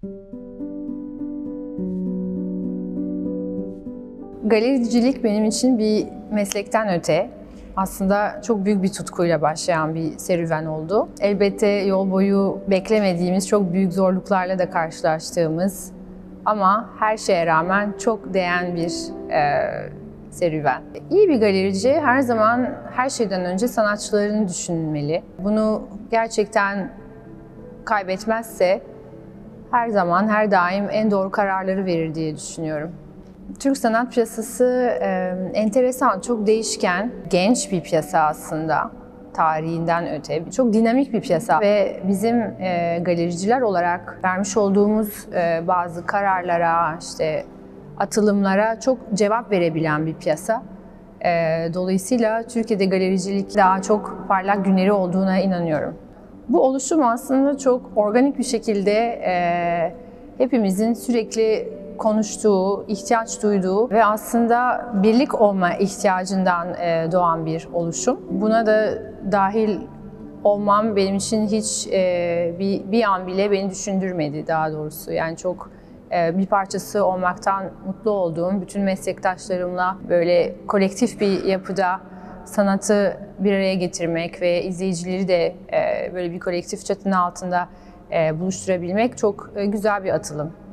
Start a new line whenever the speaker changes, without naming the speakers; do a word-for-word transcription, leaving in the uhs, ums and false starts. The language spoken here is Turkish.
Galericilik benim için bir meslekten öte, aslında çok büyük bir tutkuyla başlayan bir serüven oldu. Elbette yol boyu beklemediğimiz, çok büyük zorluklarla da karşılaştığımız ama her şeye rağmen çok değen bir e, serüven. İyi bir galerici her zaman her şeyden önce sanatçılarını düşünmeli. Bunu gerçekten kaybetmezse her zaman, her daim en doğru kararları verir diye düşünüyorum. Türk sanat piyasası e, enteresan, çok değişken, genç bir piyasa aslında tarihinden öte. Çok dinamik bir piyasa ve bizim e, galericiler olarak vermiş olduğumuz e, bazı kararlara, işte atılımlara çok cevap verebilen bir piyasa. E, dolayısıyla Türkiye'de galericilik daha çok parlak günleri olduğuna inanıyorum. Bu oluşum aslında çok organik bir şekilde e, hepimizin sürekli konuştuğu, ihtiyaç duyduğu ve aslında birlik olma ihtiyacından e, doğan bir oluşum. Buna da dahil olmam benim için hiç e, bir, bir an bile beni düşündürmedi daha doğrusu. Yani çok e, bir parçası olmaktan mutlu olduğum, bütün meslektaşlarımla böyle kolektif bir yapıda sanatı bir araya getirmek ve izleyicileri de e, böyle bir kolektif çatının altında e, buluşturabilmek çok e, güzel bir atılım.